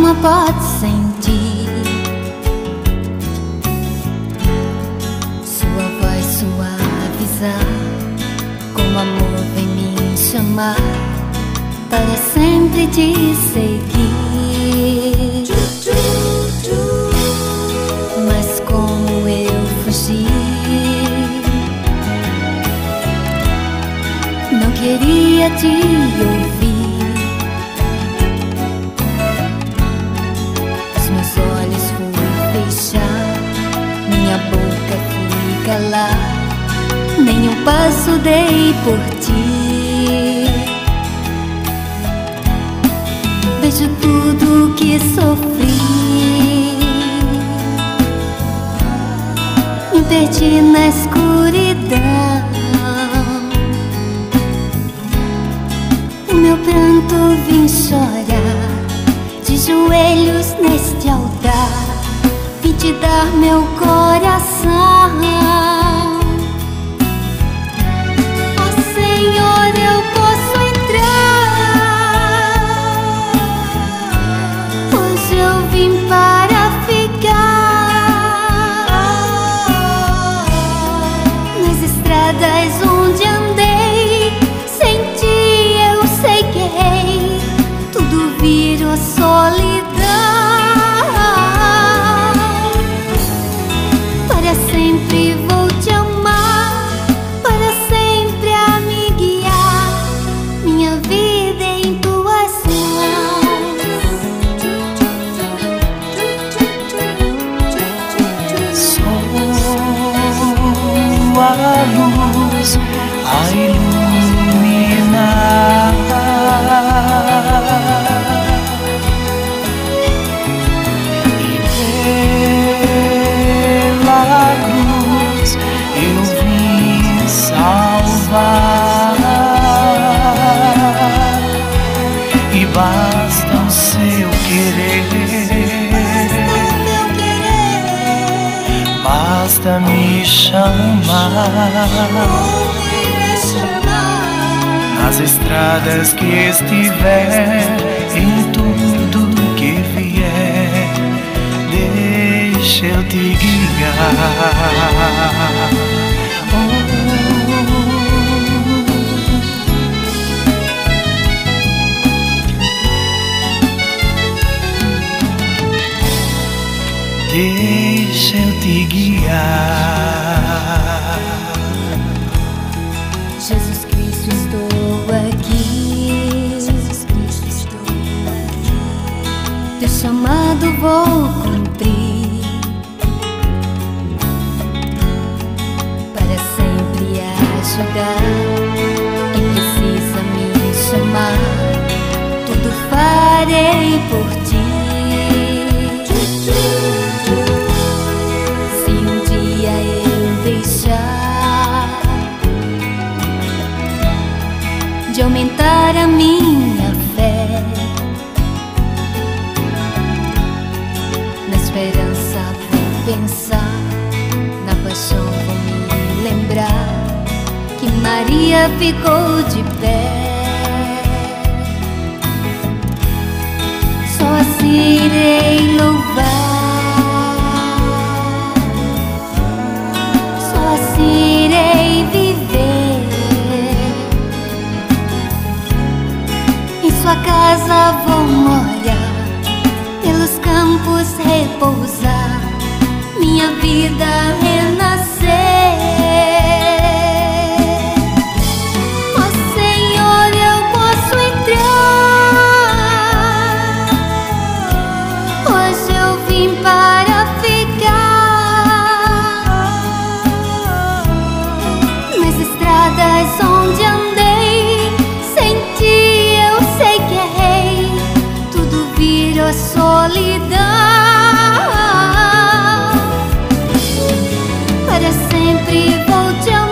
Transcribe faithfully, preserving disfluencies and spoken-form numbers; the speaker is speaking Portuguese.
alma pode sentir sua voz suavizar, como amor vem me chamar para sempre te seguir. Mas como eu fugi, não queria te ouvir. Os meus olhos fui fechar, minha boca fui calar, nenhum passo dei por ti. Vejo tudo que sofri, me perdi na escuridão. O meu pranto vim chorar, de joelhos neste altar, vim te dar meu coração. Ó Senhor, eu posso entrar, hoje eu vim para ficar. Nas estradas onde andei, sem ti eu sei que errei, tudo virou solidão. Para sempre vou te amar, para sempre a me guiar, minha vida em tuas mãos. Sou a luz a iluminar, eu vim salvar, e basta o seu querer, basta me chamar. Nas estradas que estiver, em tudo que vier, deixa eu te guiar. Deixa eu te guiar. Jesus Cristo, estou aqui. Jesus Cristo, estou aqui. Teu chamado vou cumprir, para sempre ajudar quem precisa me chamar. Tudo farei por ti. Se um dia eu deixar de aumentar a minha fé, na esperança vou pensar, na paixão vou me lembrar que Maria ficou de pé. Só assim irei louvar, só assim irei viver. Em sua casa vou morar, pelos campos repousar, minha vida renascer. Ó Senhor, eu posso entrar, hoje eu vim para ficar. Nas estradas onde andei, sem ti eu sei que errei, tudo virou solidão. Para sempre vou te amar.